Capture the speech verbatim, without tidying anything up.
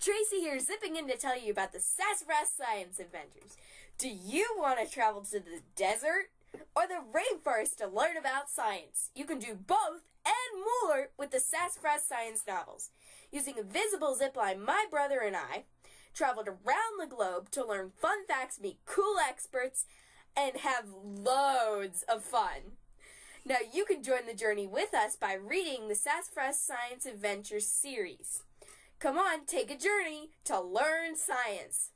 Tracy here, zipping in to tell you about the Sassafras Science Adventures. Do you want to travel to the desert or the rainforest to learn about science? You can do both and more with the Sassafras Science novels. Using a visible zipline, my brother and I traveled around the globe to learn fun facts, meet cool experts, and have loads of fun. Now you can join the journey with us by reading the Sassafras Science Adventures series. Come on, take a journey to learn science.